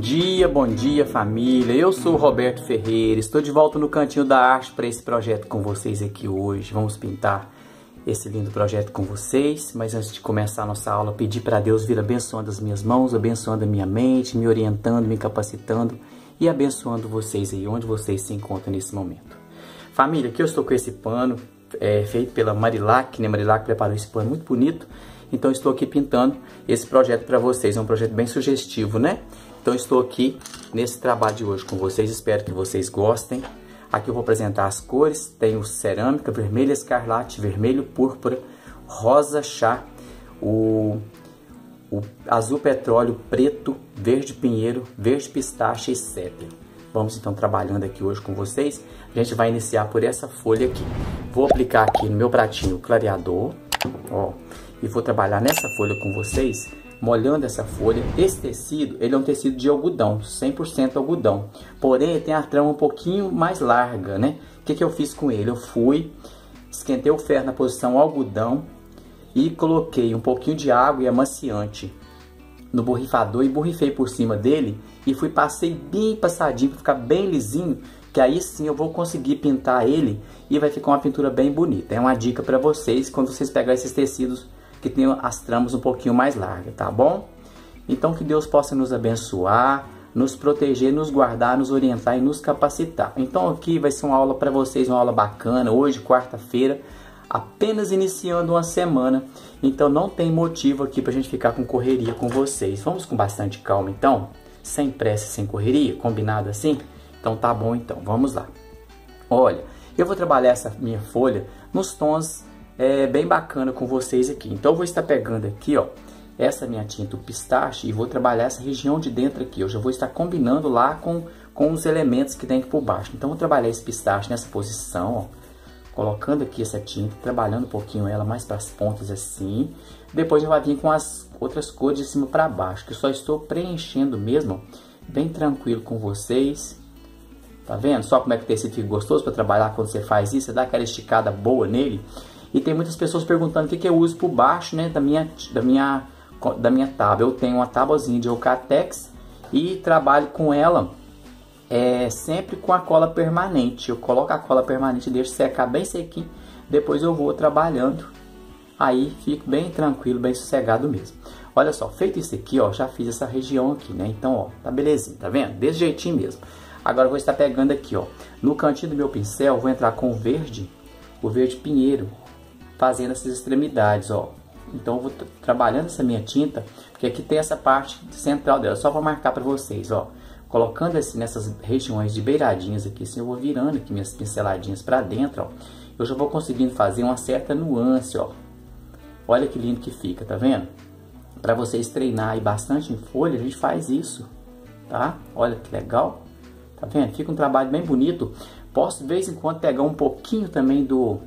Bom dia família, eu sou o Roberto Ferreira, estou de volta no Cantinho da Arte para esse projeto com vocês aqui hoje. Vamos pintar esse lindo projeto com vocês, mas antes de começar a nossa aula, pedir para Deus vir abençoando as minhas mãos, abençoando a minha mente, me orientando, me capacitando e abençoando vocês aí, onde vocês se encontram nesse momento. Família, aqui eu estou com esse pano, feito pela Marilac, né? Marilac preparou esse pano muito bonito, então estou aqui pintando esse projeto para vocês, é um projeto bem sugestivo, né? Então estou aqui nesse trabalho de hoje com vocês, espero que vocês gostem. Aqui eu vou apresentar as cores, tenho cerâmica, vermelho escarlate, vermelho púrpura, rosa chá, o azul petróleo, preto, verde pinheiro, verde pistache e sépia. Vamos então trabalhando aqui hoje com vocês. A gente vai iniciar por essa folha aqui. Vou aplicar aqui no meu pratinho o clareador, ó, e vou trabalhar nessa folha com vocês, molhando essa folha. Esse tecido, ele é um tecido de algodão, 100% algodão. Porém, tem a trama um pouquinho mais larga, né? O que eu fiz com ele? Eu esquentei o ferro na posição algodão e coloquei um pouquinho de água e amaciante no borrifador e borrifei por cima dele e passei bem passadinho para ficar bem lisinho, que aí sim eu vou conseguir pintar ele e vai ficar uma pintura bem bonita. É uma dica para vocês quando vocês pegarem esses tecidos que tem as tramas um pouquinho mais largas, tá bom? Então que Deus possa nos abençoar, nos proteger, nos guardar, nos orientar e nos capacitar. Então aqui vai ser uma aula para vocês, uma aula bacana, hoje quarta-feira, apenas iniciando uma semana, então não tem motivo aqui pra gente ficar com correria com vocês. Vamos com bastante calma então, sem pressa, sem correria, combinado assim? Então tá bom então, vamos lá. Olha, eu vou trabalhar essa minha folha nos tons bem bacana com vocês aqui. Então eu vou estar pegando aqui, ó, essa minha tinta, o pistache, e vou trabalhar essa região de dentro aqui. Eu já vou estar combinando lá com os elementos que tem aqui por baixo. Então eu vou trabalhar esse pistache nessa posição, ó, colocando aqui essa tinta, trabalhando um pouquinho ela mais para as pontas assim. Depois eu vou vir com as outras cores de cima para baixo, que eu só estou preenchendo mesmo, bem tranquilo com vocês. Tá vendo? Só como é que o tecido fica gostoso para trabalhar quando você faz isso, você dá aquela esticada boa nele. E tem muitas pessoas perguntando o que eu uso por baixo, né, da minha tábua. Eu tenho uma tábuazinha de Eucatex e trabalho com ela sempre com a cola permanente. Eu coloco a cola permanente, deixo secar bem sequinho, depois eu vou trabalhando. Aí fico bem tranquilo, bem sossegado mesmo. Olha só, feito isso aqui, ó, já fiz essa região aqui, né? Então, ó, tá belezinha, tá vendo? Desse jeitinho mesmo. Agora eu vou estar pegando aqui, ó, no cantinho do meu pincel, vou entrar com o verde pinheiro, fazendo essas extremidades, ó. Então eu vou trabalhando essa minha tinta, porque aqui tem essa parte central dela, só para marcar para vocês, ó. Colocando assim nessas regiões de beiradinhas aqui, assim, eu vou virando aqui minhas pinceladinhas para dentro, ó. Eu já vou conseguindo fazer uma certa nuance, ó. Olha que lindo que fica, tá vendo? Para vocês treinar aí bastante em folha, a gente faz isso, tá? Olha que legal, tá vendo? Fica um trabalho bem bonito. Posso de vez em quando pegar um pouquinho também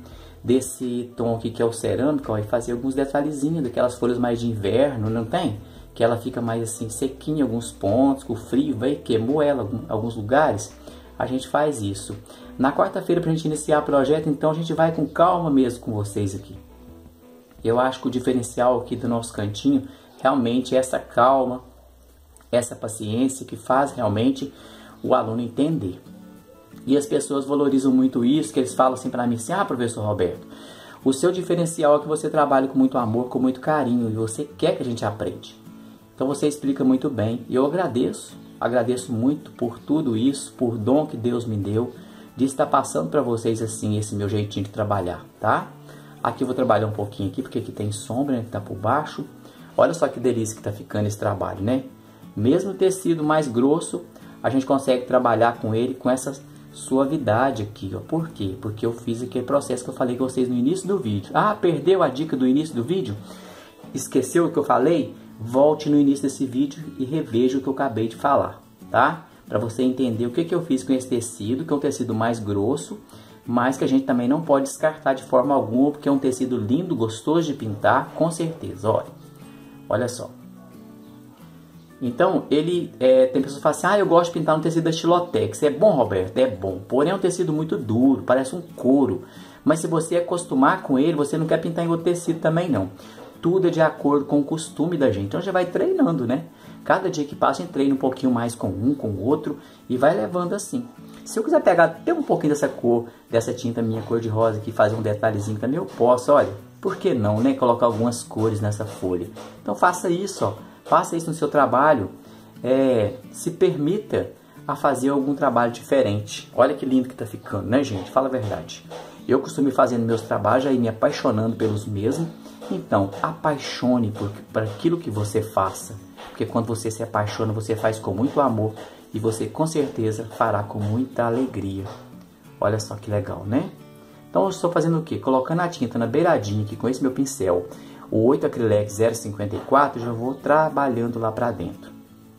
desse tom aqui que é o cerâmico, ó, e fazer alguns detalhezinhos daquelas folhas mais de inverno, não tem? Que ela fica mais assim sequinha em alguns pontos, com o frio queimou ela em alguns lugares. A gente faz isso. Na quarta-feira, pra gente iniciar o projeto, então a gente vai com calma mesmo com vocês aqui. Eu acho que o diferencial aqui do nosso cantinho realmente é essa calma, essa paciência que faz realmente o aluno entender. E as pessoas valorizam muito isso, que eles falam assim para mim, assim, ah, professor Roberto, o seu diferencial é que você trabalha com muito amor, com muito carinho, e você quer que a gente aprenda. Então você explica muito bem, e eu agradeço muito por tudo isso, por dom que Deus me deu, de estar passando para vocês assim, esse meu jeitinho de trabalhar, tá? Aqui eu vou trabalhar um pouquinho aqui, porque aqui tem sombra, né, que tá por baixo. Olha só que delícia que tá ficando esse trabalho, né? Mesmo tecido mais grosso, a gente consegue trabalhar com ele, com essa suavidade aqui, ó. Por quê? Porque eu fiz aquele processo que eu falei com vocês no início do vídeo. Ah, perdeu a dica do início do vídeo? Esqueceu o que eu falei? Volte no início desse vídeo e reveja o que eu acabei de falar, tá? Para você entender o que eu fiz com esse tecido, que é um tecido mais grosso, mas que a gente também não pode descartar de forma alguma, porque é um tecido lindo, gostoso de pintar, com certeza, olha só. Então, tem pessoas que falam assim, ah, eu gosto de pintar no tecido da Estilotex. É bom, Roberto? É bom. Porém, é um tecido muito duro, parece um couro. Mas se você acostumar com ele, você não quer pintar em outro tecido também, não. tudo é de acordo com o costume da gente. Então já vai treinando, né? Cada dia que passa, a gente treina um pouquinho mais com um, com o outro e vai levando assim. Se eu quiser pegar até um pouquinho dessa cor, dessa tinta minha cor de rosa aqui, fazer um detalhezinho também, eu posso, olha. Por que não, né? Colocar algumas cores nessa folha. Então faça isso, ó. Faça isso no seu trabalho. Se permita a fazer algum trabalho diferente. Olha que lindo que tá ficando, né, gente? Fala a verdade. Eu costumo fazer meus trabalhos aí me apaixonando pelos mesmos. Então, apaixone por aquilo que você faça. Porque quando você se apaixona, você faz com muito amor e você com certeza fará com muita alegria. Olha só que legal, né? Então eu estou fazendo o quê? Colocando a tinta na beiradinha aqui com esse meu pincel, o 8 Acrylex 054, já vou trabalhando lá pra dentro.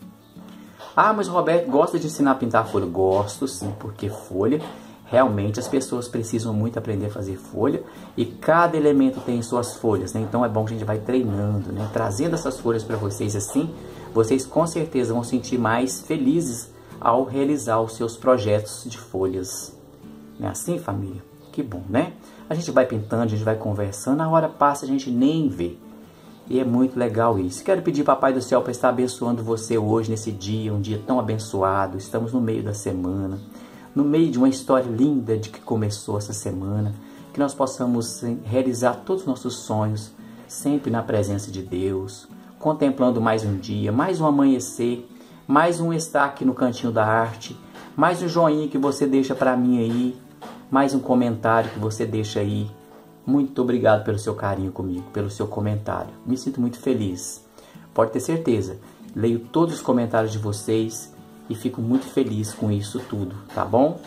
Ah, mas o Roberto gosta de ensinar a pintar folha. Gosto sim, porque folha, realmente as pessoas precisam muito aprender a fazer folha e cada elemento tem suas folhas, né? Então é bom que a gente vai treinando, né? Trazendo essas folhas para vocês assim, vocês com certeza vão se sentir mais felizes ao realizar os seus projetos de folhas. Não é assim, família? Que bom, né? A gente vai pintando, a gente vai conversando, a hora passa, a gente nem vê. E é muito legal isso. Quero pedir Papai do Céu para estar abençoando você hoje, nesse dia, um dia tão abençoado. Estamos no meio da semana, no meio de uma história linda de que começou essa semana. Que nós possamos realizar todos os nossos sonhos, sempre na presença de Deus, contemplando mais um dia, mais um amanhecer, mais um estar aqui no cantinho da arte, mais um joinha que você deixa para mim aí, mais um comentário que você deixa aí. Muito obrigado pelo seu carinho comigo, pelo seu comentário. Me sinto muito feliz. Pode ter certeza. Leio todos os comentários de vocês e fico muito feliz com isso tudo, tá bom?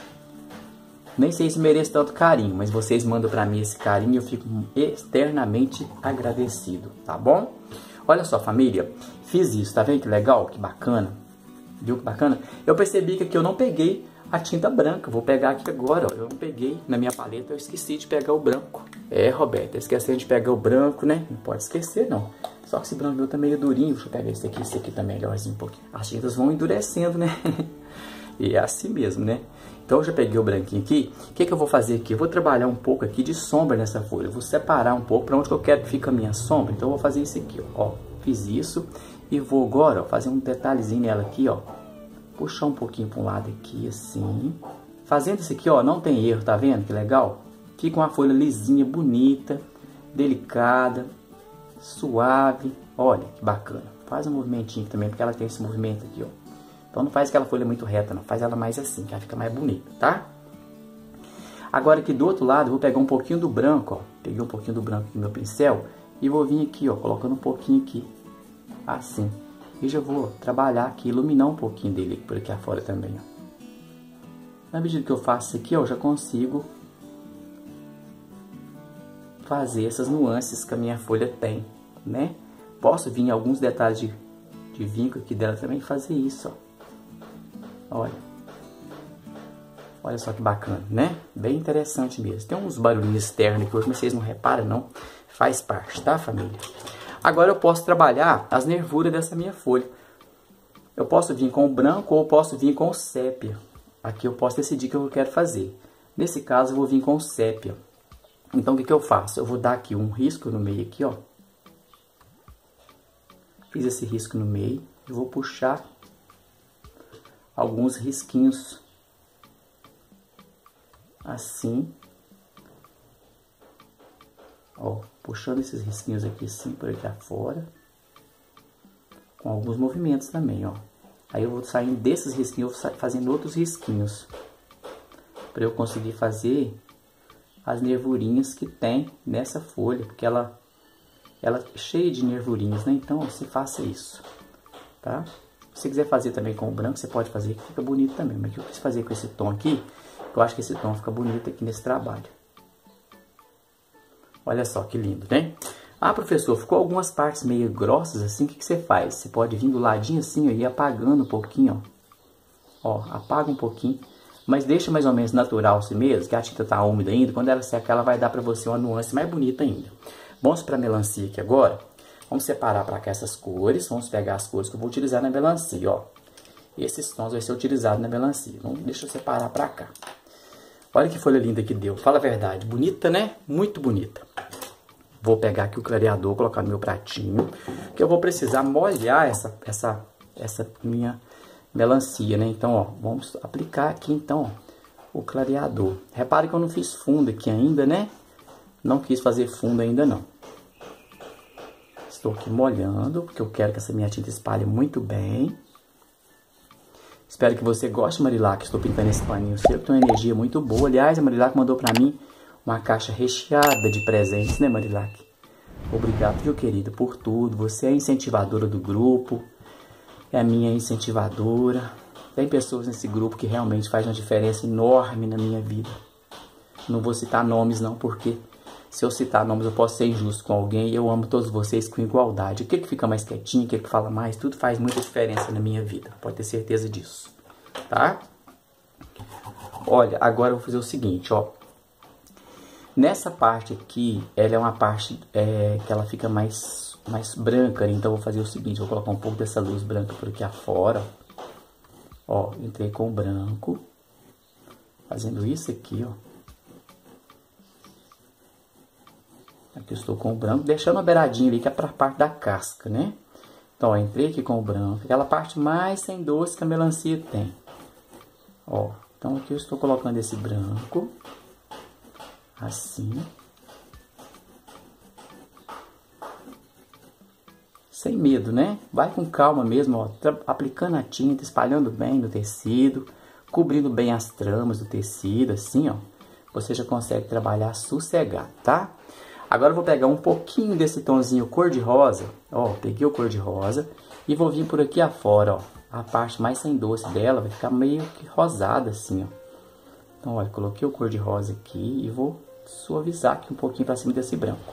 Nem sei se mereço tanto carinho, mas vocês mandam pra mim esse carinho e eu fico eternamente agradecido, tá bom? Olha só, família. Fiz isso, tá vendo que legal? Que bacana. Viu que bacana? Eu percebi que aqui eu não peguei a tinta branca. Vou pegar aqui agora, ó. Eu não peguei na minha paleta, eu esqueci de pegar o branco. Roberto, esquecendo de pegar o branco, né? Não pode esquecer, não. Só que esse branco meu tá meio durinho. Deixa eu pegar esse aqui tá melhorzinho um pouquinho. As tintas vão endurecendo, né? E é assim mesmo, né? Então eu já peguei o branquinho aqui. O que eu vou fazer aqui? Eu vou trabalhar um pouco aqui de sombra nessa folha. Eu vou separar um pouco para onde que eu quero que fique a minha sombra. Então eu vou fazer isso aqui, ó. Fiz isso e vou agora, ó, fazer um detalhezinho nela aqui, ó. Puxar um pouquinho para um lado aqui, assim. Fazendo isso aqui, ó, não tem erro, tá vendo? Que legal? Fica uma folha lisinha, bonita, delicada, suave. Olha, que bacana. Faz um movimentinho também, porque ela tem esse movimento aqui, ó. Então não faz aquela folha muito reta, não. Faz ela mais assim, que ela fica mais bonita, tá? Agora aqui do outro lado, eu vou pegar um pouquinho do branco, ó. Peguei um pouquinho do branco aqui no meu pincel. E vou vir aqui, ó, colocando um pouquinho aqui. Assim. E já vou trabalhar aqui, iluminar um pouquinho dele por aqui afora também, ó. Na medida que eu faço isso aqui, ó, eu já consigo fazer essas nuances que a minha folha tem, né? Posso vir em alguns detalhes de vinco aqui dela também e fazer isso, ó. Olha. Olha só que bacana, né? Bem interessante mesmo. Tem uns barulhinhos externos aqui hoje, mas vocês não reparam, não. Faz parte, tá, família? Agora eu posso trabalhar as nervuras dessa minha folha. Eu posso vir com o branco ou eu posso vir com o sépia. Aqui eu posso decidir o que eu quero fazer. Nesse caso eu vou vir com o sépia. Então o que eu faço? Eu vou dar aqui um risco no meio aqui, ó. Fiz esse risco no meio. Eu vou puxar alguns risquinhos assim. Ó, puxando esses risquinhos aqui assim, por aqui afora. Com alguns movimentos também, ó. Aí eu vou saindo desses risquinhos, vou fazendo outros risquinhos. Para eu conseguir fazer as nervurinhas que tem nessa folha. Porque ela é cheia de nervurinhas, né? Então, você faça isso, tá? Se você quiser fazer também com o branco, você pode fazer, que fica bonito também. Mas eu quis fazer com esse tom aqui, eu acho que esse tom fica bonito aqui nesse trabalho. Olha só que lindo, né? Ah, professor, ficou algumas partes meio grossas assim, o que você faz? Você pode vir do ladinho assim, ó, e ir apagando um pouquinho, ó. Ó, apaga um pouquinho, mas deixa mais ou menos natural assim mesmo, que a tinta tá úmida ainda. Quando ela secar, ela vai dar pra você uma nuance mais bonita ainda. Vamos pra melancia aqui agora. Vamos separar pra cá essas cores, vamos pegar as cores que eu vou utilizar na melancia, ó. Esses tons vai ser utilizado na melancia. Então, deixa eu separar pra cá. Olha que folha linda que deu. Fala a verdade. Bonita, né? Muito bonita. Vou pegar aqui o clareador, colocar no meu pratinho, que eu vou precisar molhar essa minha melancia, né? Então, ó, vamos aplicar aqui, então, ó, o clareador. Repare que eu não fiz fundo aqui ainda, né? Não quis fazer fundo ainda, não. Estou aqui molhando, porque eu quero que essa minha tinta espalhe muito bem. Espero que você goste, Marilac. Estou pintando esse paninho seu, que tem uma energia muito boa. Aliás, a Marilac mandou pra mim uma caixa recheada de presentes, né, Marilac? Obrigado, viu, querido, por tudo. Você é a incentivadora do grupo. É a minha incentivadora. Tem pessoas nesse grupo que realmente fazem uma diferença enorme na minha vida. Não vou citar nomes, não, porque se eu citar nomes eu posso ser injusto com alguém. E eu amo todos vocês com igualdade. Aquele que fica mais quietinho, aquele que fala mais, tudo faz muita diferença na minha vida. Pode ter certeza disso, tá? Olha, agora eu vou fazer o seguinte, ó. Nessa parte aqui, ela é uma parte que ela fica mais branca, né? Então eu vou fazer o seguinte, vou colocar um pouco dessa luz branca por aqui afora. Ó, entrei com o branco, fazendo isso aqui, ó. Aqui eu estou com o branco, deixando a beiradinha ali, que é para a parte da casca, né? Então, ó, entrei aqui com o branco, aquela parte mais sem doce que a melancia tem. Ó, então aqui eu estou colocando esse branco, assim. Sem medo, né? Vai com calma mesmo, ó, aplicando a tinta, espalhando bem no tecido, cobrindo bem as tramas do tecido, assim, ó. Você já consegue trabalhar sossegado, tá? Agora eu vou pegar um pouquinho desse tonzinho cor-de-rosa, ó, peguei o cor-de-rosa e vou vir por aqui afora, ó. A parte mais sem doce dela vai ficar meio que rosada, assim, ó. Então, olha, coloquei o cor-de-rosa aqui e vou suavizar aqui um pouquinho para cima desse branco.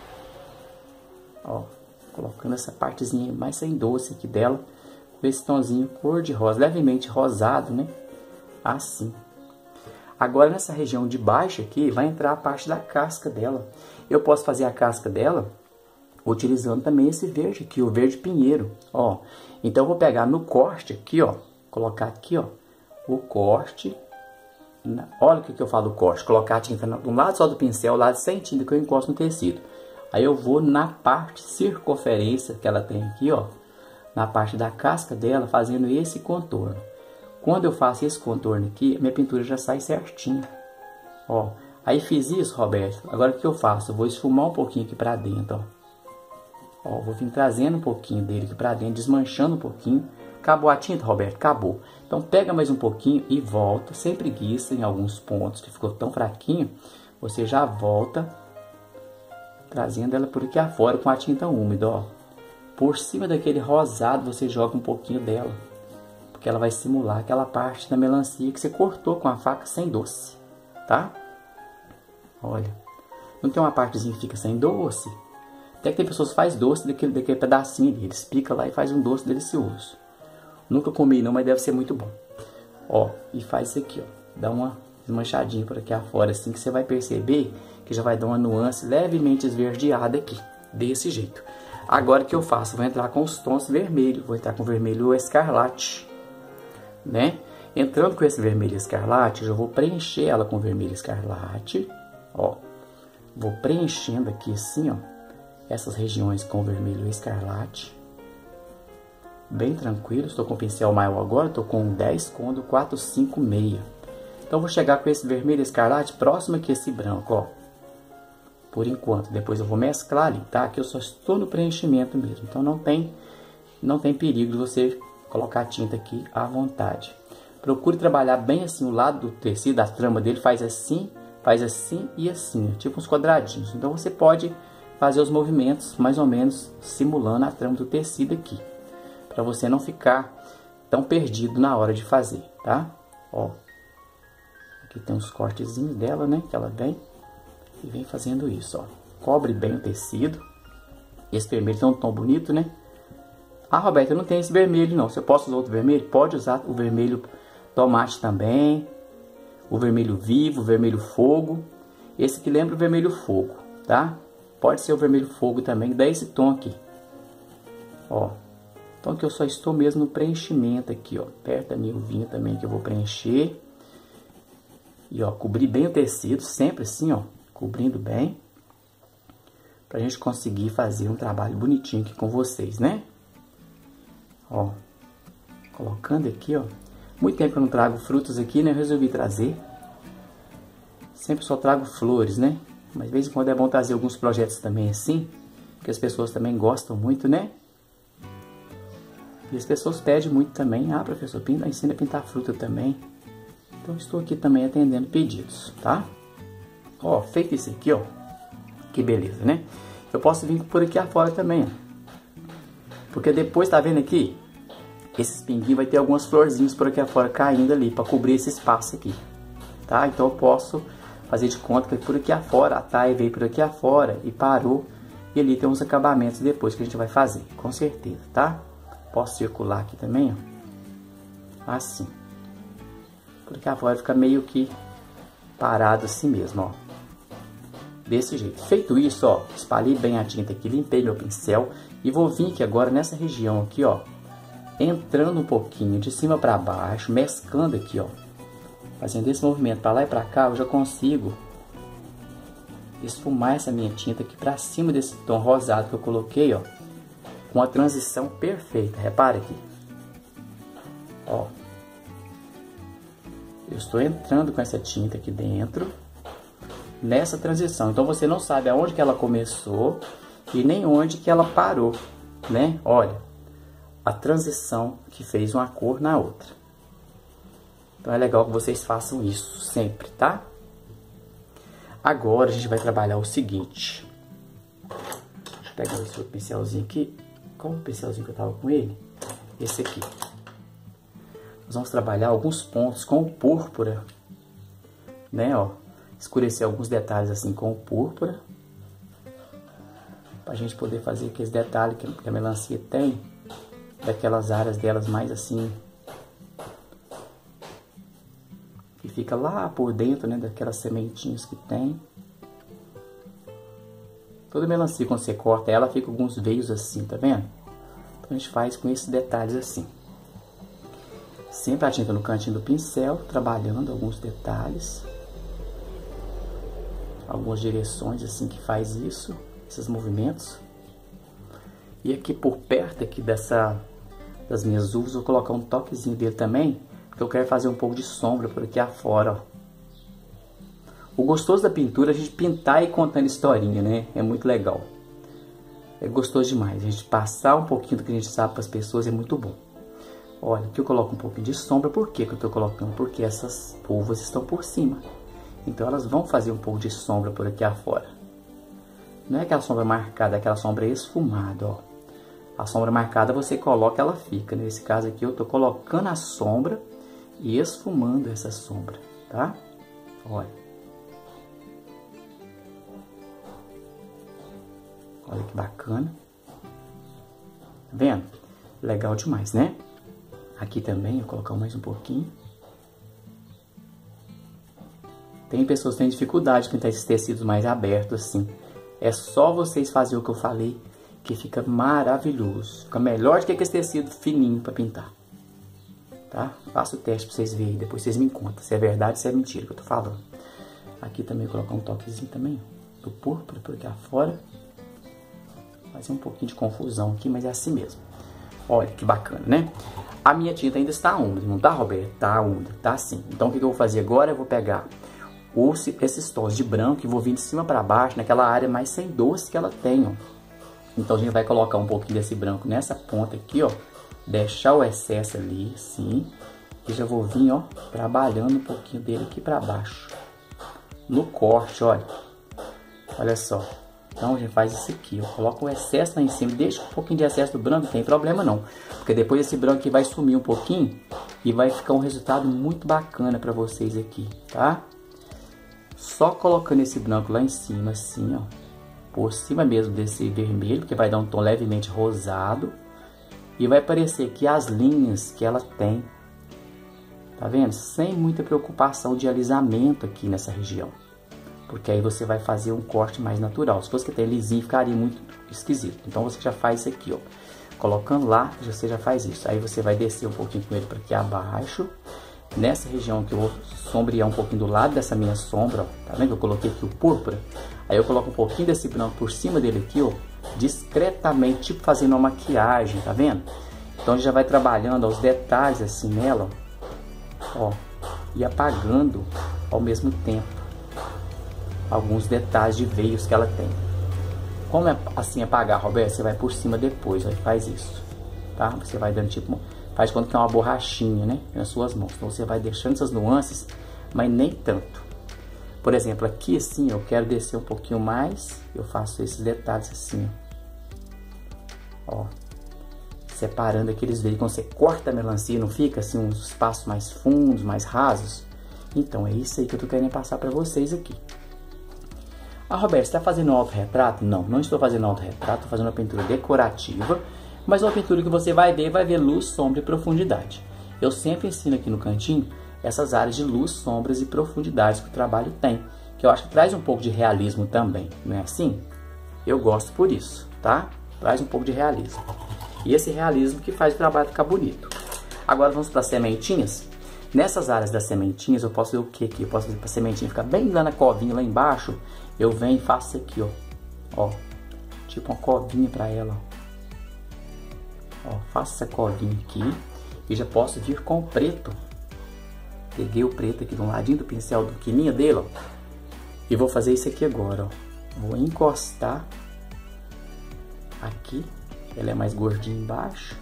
Ó, colocando essa partezinha mais sem doce aqui dela, com esse tonzinho cor-de-rosa, levemente rosado, né? Assim. Agora nessa região de baixo aqui, vai entrar a parte da casca dela. Eu posso fazer a casca dela utilizando também esse verde aqui, o verde pinheiro, ó. Então eu vou pegar no corte aqui, ó, colocar aqui, ó, o corte. Olha o que eu falo do corte, colocar a tinta de um lado só do pincel, o lado sem tinta que eu encosto no tecido. Aí eu vou na parte circunferência que ela tem aqui, ó, na parte da casca dela, fazendo esse contorno. Quando eu faço esse contorno aqui, minha pintura já sai certinha. Ó, aí fiz isso, Roberto. Agora o que eu faço? Eu vou esfumar um pouquinho aqui pra dentro, ó. Ó, vou vir trazendo um pouquinho dele aqui pra dentro, desmanchando um pouquinho. Acabou a tinta, Roberto? Acabou. Então pega mais um pouquinho e volta, sem preguiça, em alguns pontos que ficou tão fraquinho. Você já volta, trazendo ela por aqui afora com a tinta úmida, ó. Por cima daquele rosado você joga um pouquinho dela, porque ela vai simular aquela parte da melancia que você cortou com a faca sem doce, tá? Olha, não tem uma partezinha que fica sem doce? Até que tem pessoas que fazem doce daquele pedacinho ali, eles picam lá e fazem um doce delicioso. Nunca comi não, mas deve ser muito bom. Ó, e faz isso aqui, ó, dá uma desmanchadinha por aqui afora, assim que você vai perceber que já vai dar uma nuance levemente esverdeada aqui, desse jeito. Agora o que eu faço? Vou entrar com os tons vermelhos, vou entrar com o vermelho escarlate, né? Entrando com esse vermelho escarlate, eu já vou preencher ela com vermelho escarlate, ó. Vou preenchendo aqui assim, ó, essas regiões com vermelho escarlate. Bem tranquilo, estou com o pincel maior agora, estou com 10 côndor 456. Então vou chegar com esse vermelho escarlate próximo aqui esse branco, ó. Por enquanto, depois eu vou mesclar ali, tá? Aqui eu só estou no preenchimento mesmo, então não tem perigo de você colocar a tinta aqui à vontade. Procure trabalhar bem assim o lado do tecido, a trama dele faz assim e assim, tipo uns quadradinhos. Então você pode fazer os movimentos mais ou menos simulando a trama do tecido aqui, para você não ficar tão perdido na hora de fazer, tá? Ó, aqui tem uns cortezinhos dela, né, que ela vem e vem fazendo isso, ó. Cobre bem o tecido. Esse vermelho tem um tom bonito, né? Ah, Roberto, eu não tenho esse vermelho não. Você pode usar outro vermelho? Pode usar o vermelho tomate também, o vermelho vivo, o vermelho fogo. Esse aqui lembra o vermelho fogo, tá? Pode ser o vermelho fogo também, dá esse tom aqui. Ó, então aqui eu só estou mesmo no preenchimento aqui, ó. Perto da minha uvinha também que eu vou preencher. E ó, cobrir bem o tecido, sempre assim, ó, cobrindo bem. pra gente conseguir fazer um trabalho bonitinho aqui com vocês, né? Ó, colocando aqui, ó. Muito tempo que eu não trago frutos aqui, né? Eu resolvi trazer. Sempre só trago flores, né? Mas de vez em quando é bom trazer alguns projetos também assim, que as pessoas também gostam muito, né? E as pessoas pedem muito também. Ah, professor, ensina a pintar fruta também. Então estou aqui também atendendo pedidos, tá? Ó, feito isso aqui, ó. Que beleza, né? Eu posso vir por aqui afora também, ó. Porque depois, tá vendo aqui? Esse pinguinho vai ter algumas florzinhas por aqui afora caindo ali, para cobrir esse espaço aqui, tá? Então eu posso fazer de conta que por aqui afora, a Thay veio por aqui afora e parou. E ali tem uns acabamentos depois que a gente vai fazer, com certeza, tá? Posso circular aqui também, ó. Assim. Por aqui afora fica meio que parado assim mesmo, ó. Desse jeito. Feito isso, ó, espalhei bem a tinta aqui, limpei meu pincel e vou vir aqui agora nessa região aqui, ó, entrando um pouquinho de cima para baixo, mesclando aqui, ó, fazendo esse movimento para lá e para cá, eu já consigo esfumar essa minha tinta aqui para cima desse tom rosado que eu coloquei, ó, com a transição perfeita. Repara aqui, ó, eu estou entrando com essa tinta aqui dentro nessa transição, então você não sabe aonde que ela começou e nem onde que ela parou, né? Olha, a transição que fez uma cor na outra. Então é legal que vocês façam isso sempre, tá? Agora a gente vai trabalhar o seguinte. Deixa eu pegar esse outro pincelzinho aqui. Qual o pincelzinho que eu tava com ele? Esse aqui. Nós vamos trabalhar alguns pontos com o púrpura, né, ó. Escurecer alguns detalhes assim com o púrpura, pra gente poder fazer aqueles detalhes que a melancia tem, daquelas áreas delas mais assim, que fica lá por dentro, né, daquelas sementinhas que tem. Toda melancia, quando você corta ela, fica alguns veios assim, tá vendo? Então a gente faz com esses detalhes assim. Sempre a tinta no cantinho do pincel, trabalhando alguns detalhes. Algumas direções assim que faz isso, esses movimentos. E aqui por perto aqui das minhas uvas, vou colocar um toquezinho dele também, porque eu quero fazer um pouco de sombra por aqui afora, ó. O gostoso da pintura é a gente pintar e contando historinha, né? É muito legal. É gostoso demais. A gente passar um pouquinho do que a gente sabe para as pessoas é muito bom. Olha, aqui eu coloco um pouquinho de sombra. Por que que eu estou colocando? Porque essas uvas estão por cima. Então elas vão fazer um pouco de sombra por aqui afora. Não é aquela sombra marcada, é aquela sombra esfumada, ó. A sombra marcada você coloca, ela fica. Nesse caso aqui eu tô colocando a sombra e esfumando essa sombra, tá? Olha. Olha que bacana. Tá vendo? Legal demais, né? Aqui também eu vou colocar mais um pouquinho. Tem pessoas que têm dificuldade de pintar esses tecidos mais abertos assim. É só vocês fazerem o que eu falei, que fica maravilhoso. Fica melhor do que esse tecido fininho para pintar. Tá? Faça o teste para vocês verem, depois vocês me contam se é verdade ou se é mentira que eu tô falando. Aqui também vou colocar um toquezinho também, ó, do púrpura por aqui afora. Fazer um pouquinho de confusão aqui, mas é assim mesmo. Olha que bacana, né? A minha tinta ainda está úmida, não tá, Roberto? Tá úmida, tá assim. Então o que eu vou fazer agora? Eu vou pegar esses tons de branco e vou vir de cima para baixo, naquela área mais sem doce que ela tem, ó. Então a gente vai colocar um pouquinho desse branco nessa ponta aqui, ó. Deixar o excesso ali, assim. E já vou vir, ó, trabalhando um pouquinho dele aqui para baixo. No corte, olha. Olha só. Então a gente faz isso aqui, ó. Coloca o excesso lá em cima. Deixa um pouquinho de excesso do branco, não tem problema não. Porque depois esse branco aqui vai sumir um pouquinho e vai ficar um resultado muito bacana para vocês aqui, tá? Só colocando esse branco lá em cima, assim, ó. Por cima mesmo desse vermelho, que vai dar um tom levemente rosado. E vai aparecer aqui as linhas que ela tem. Tá vendo? Sem muita preocupação de alisamento aqui nessa região. Porque aí você vai fazer um corte mais natural. Se fosse que tem lisinho, ficaria muito esquisito. Então você já faz isso aqui, ó. Colocando lá, você já faz isso. Aí você vai descer um pouquinho com ele para aqui abaixo. nessa região que eu vou sombrear um pouquinho do lado dessa minha sombra, ó, tá vendo que eu coloquei aqui o púrpura? Aí eu coloco um pouquinho desse branco por cima dele aqui, ó, discretamente, tipo fazendo uma maquiagem, tá vendo? Então a gente já vai trabalhando os detalhes assim nela, ó, e apagando ao mesmo tempo alguns detalhes de veios que ela tem. Como é assim apagar, Roberto? Você vai por cima depois, ó, faz isso, tá? Você vai dando tipo, faz quando tem uma borrachinha, né, nas suas mãos. Então você vai deixando essas nuances, mas nem tanto. Por exemplo, aqui assim, eu quero descer um pouquinho mais, eu faço esses detalhes assim, ó, separando aqueles veios. Quando você corta a melancia, não fica assim uns espaços mais fundos, mais rasos? Então é isso aí que eu tô querendo passar para vocês aqui. Ah, Roberto, você está fazendo um autorretrato? Não, não estou fazendo um autorretrato, estou fazendo uma pintura decorativa, mas uma pintura que você vai ver luz, sombra e profundidade. Eu sempre ensino aqui no cantinho essas áreas de luz, sombras e profundidades que o trabalho tem, que eu acho que traz um pouco de realismo também, não é assim? Eu gosto por isso, tá? Traz um pouco de realismo. E esse realismo que faz o trabalho ficar bonito. Agora vamos para as sementinhas. Nessas áreas das sementinhas eu posso ver o que aqui? Eu posso fazer para a sementinha ficar bem lá na covinha, lá embaixo. Eu venho e faço aqui, ó. Ó, tipo uma covinha para ela, ó. Ó, faço essa covinha aqui. E já posso vir com o preto. Peguei o preto aqui de um ladinho do pincel do quininho dele, ó. E vou fazer isso aqui agora, ó. Vou encostar aqui. Ela é mais gordinha embaixo.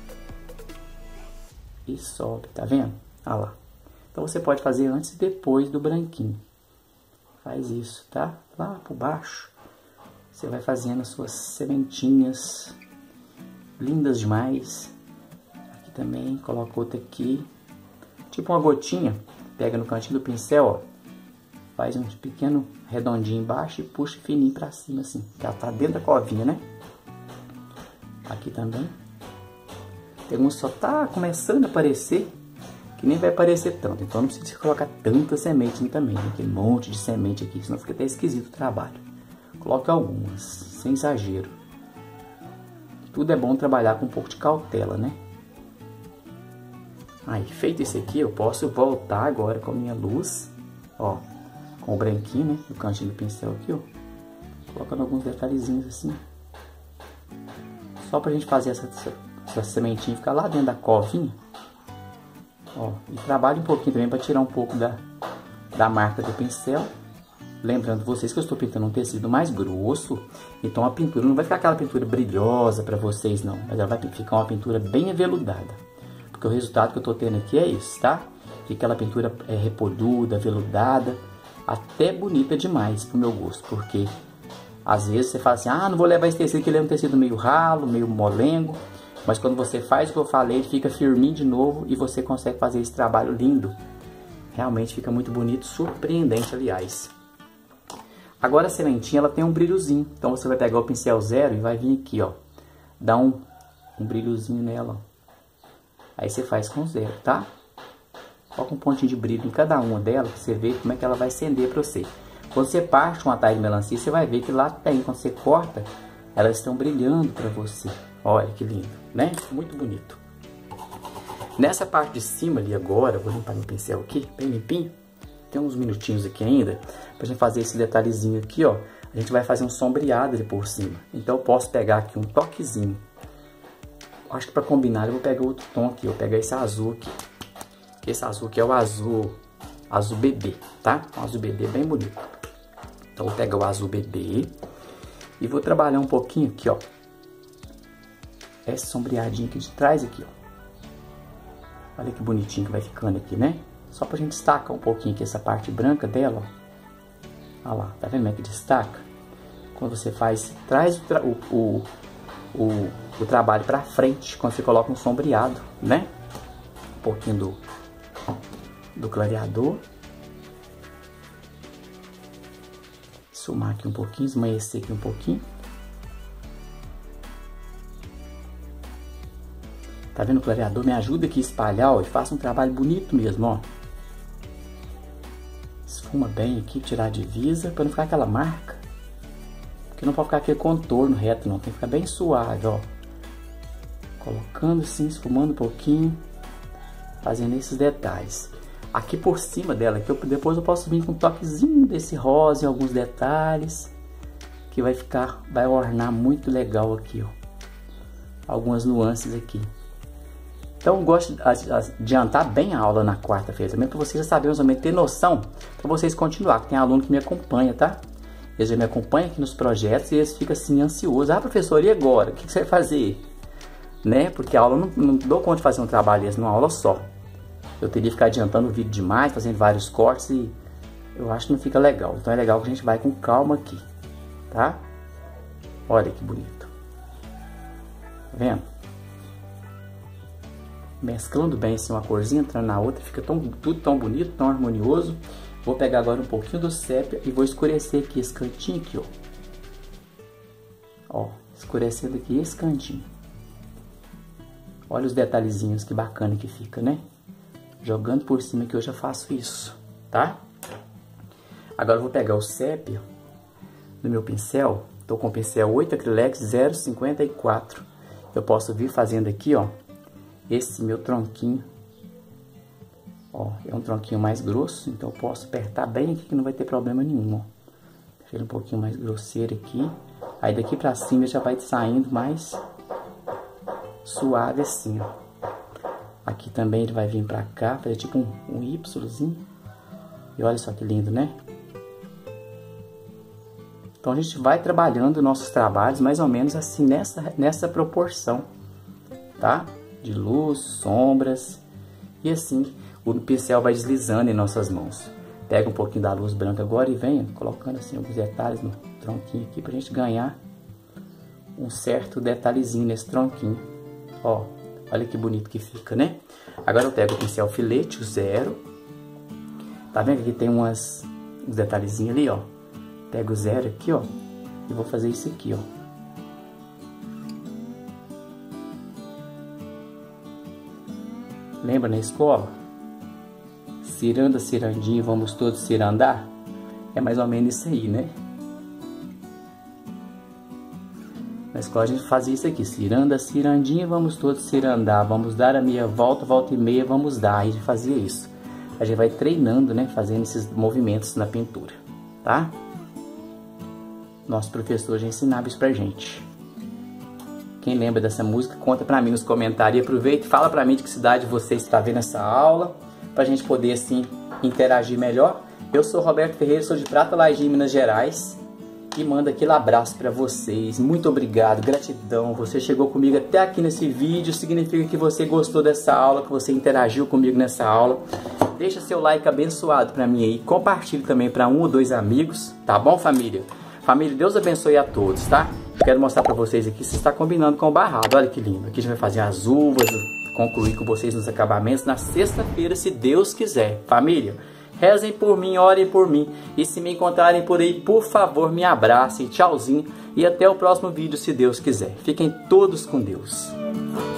E sobe, tá vendo? Olha lá. Então você pode fazer antes e depois do branquinho. Faz isso, tá? Lá por baixo. Você vai fazendo as suas sementinhas. Lindas demais. Aqui também, coloca outra aqui. Tipo uma gotinha. Pega no cantinho do pincel, ó. Faz um pequeno redondinho embaixo e puxa fininho pra cima, assim. Que ela tá dentro da covinha, né? Aqui também. Tem alguns que só tá começando a aparecer, que nem vai aparecer tanto. Então não precisa colocar tanta semente também, né? Aquele monte de semente aqui, senão fica até esquisito o trabalho. Coloque algumas, sem exagero. Tudo é bom trabalhar com um pouco de cautela, né? Aí, feito isso aqui, eu posso voltar agora com a minha luz, ó, com o branquinho, né? No cantinho do pincel aqui, ó. Colocando alguns detalhezinhos assim. Só pra gente fazer essa sementinha ficar lá dentro da covinha. Ó, e trabalho um pouquinho também para tirar um pouco da marca do pincel. Lembrando vocês que eu estou pintando um tecido mais grosso. Então a pintura não vai ficar aquela pintura brilhosa para vocês não. Mas ela vai ficar uma pintura bem aveludada. Porque o resultado que eu estou tendo aqui é isso, tá? Fica aquela pintura repolhuda, aveludada. Até bonita demais pro meu gosto. Porque às vezes você fala assim, ah, não vou levar esse tecido, que ele é um tecido meio ralo, meio molengo. Mas quando você faz o que eu falei, ele fica firminho de novo e você consegue fazer esse trabalho lindo. Realmente fica muito bonito, surpreendente, aliás. Agora a sementinha, ela tem um brilhozinho. Então você vai pegar o pincel zero e vai vir aqui, ó. Dar um brilhozinho nela, ó. Aí você faz com zero, tá? Coloca um pontinho de brilho em cada uma delas, pra você ver como é que ela vai acender pra você. Quando você parte uma taia de melancia, você vai ver que lá tem. Quando você corta, elas estão brilhando pra você. Olha que lindo, né? Muito bonito. Nessa parte de cima ali agora, eu vou limpar meu pincel aqui, bem limpinho. Tem uns minutinhos aqui ainda, pra gente fazer esse detalhezinho aqui, ó. A gente vai fazer um sombreado ali por cima. Então eu posso pegar aqui um toquezinho. Acho que pra combinar eu vou pegar outro tom aqui, eu vou pegar esse azul aqui. Esse azul aqui é o azul bebê, tá? Um azul bebê bem bonito. Então eu vou pegar o azul bebê e vou trabalhar um pouquinho aqui, ó. Esse sombreadinho aqui de trás aqui, ó. Olha que bonitinho que vai ficando aqui, né? Só pra gente destacar um pouquinho aqui essa parte branca dela, ó. Olha lá, tá vendo como é que destaca? Quando você faz, traz o trabalho pra frente, quando você coloca um sombreado, né? Um pouquinho do clareador. Esfumar aqui um pouquinho, esmaecer aqui um pouquinho. Tá vendo o clareador? Me ajuda aqui a espalhar, ó, e faça um trabalho bonito mesmo, ó. Esfuma bem aqui, tirar a divisa, para não ficar aquela marca. Porque não pode ficar aquele contorno reto, não. Tem que ficar bem suave, ó. Colocando assim, esfumando um pouquinho, fazendo esses detalhes. aqui por cima dela, que depois eu posso vir com um toquezinho desse rosa em alguns detalhes, que vai ornar muito legal aqui, ó. Algumas nuances aqui. Então eu gosto de adiantar bem a aula na quarta-feira também, para vocês já saberem mais ou menos, ter noção, para vocês continuar. Tem aluno que me acompanha, tá? Eles já me acompanham aqui nos projetos e eles ficam assim ansiosos. Ah, professor, e agora? O que você vai fazer? Né? Porque a aula não dou conta de fazer um trabalho numa aula só. Eu teria que ficar adiantando o vídeo demais, fazendo vários cortes e eu acho que não fica legal. Então é legal que a gente vai com calma aqui, tá? Olha que bonito. Tá vendo? Mesclando bem assim, uma corzinha entrando na outra, fica tudo tão bonito, tão harmonioso. Vou pegar agora um pouquinho do sépia e vou escurecer aqui esse cantinho aqui, ó. Ó, escurecendo aqui esse cantinho. Olha os detalhezinhos, que bacana que fica, né? Jogando por cima que eu já faço isso, tá? Agora eu vou pegar o sépia no meu pincel. Tô com o pincel 8 Acrylex 0,54. Eu posso vir fazendo aqui, ó, esse meu tronquinho. Ó, é um tronquinho mais grosso, então eu posso apertar bem aqui que não vai ter problema nenhum, ó. Deixa ele um pouquinho mais grosseiro aqui. Aí daqui pra cima já vai saindo mais suave assim, ó. Aqui também ele vai vir pra cá, fazer tipo um Yzinho. E olha só que lindo, né? Então a gente vai trabalhando nossos trabalhos mais ou menos assim nessa proporção, tá? De luz, sombras. E assim o pincel vai deslizando em nossas mãos. Pega um pouquinho da luz branca agora e vem colocando assim alguns detalhes no tronquinho aqui pra gente ganhar um certo detalhezinho nesse tronquinho. Ó, olha que bonito que fica, né? Agora eu pego o pincel filete, o 0. Tá vendo que aqui tem uns detalhezinhos ali, ó. Pego o 0 aqui, ó. E vou fazer isso aqui, ó. Lembra na escola? Ciranda, cirandinha, vamos todos cirandar? É mais ou menos isso aí, né? Na escola a gente fazia isso aqui, ciranda, cirandinha, vamos todos cirandar, vamos dar a meia volta, volta e meia, vamos dar. Aí a gente fazia isso. A gente vai treinando, né, fazendo esses movimentos na pintura, tá? Nosso professor já ensinava isso pra gente. Quem lembra dessa música, conta pra mim nos comentários. E aproveita e fala pra mim de que cidade você está vendo essa aula, pra gente poder, assim, interagir melhor. Eu sou Roberto Ferreira, sou de Prata Laje, Minas Gerais. E mando aquele abraço para vocês. Muito obrigado, gratidão. Você chegou comigo até aqui nesse vídeo. Significa que você gostou dessa aula, que você interagiu comigo nessa aula. Deixa seu like abençoado para mim aí. Compartilhe também para 1 ou 2 amigos. Tá bom, família? Família, Deus abençoe a todos, tá? Quero mostrar para vocês aqui se está combinando com o barrado. Olha que lindo. Aqui a gente vai fazer as uvas, concluir com vocês nos acabamentos na sexta-feira, se Deus quiser. Família, rezem por mim, orem por mim. E se me encontrarem por aí, por favor, me abracem. Tchauzinho. E até o próximo vídeo, se Deus quiser. Fiquem todos com Deus.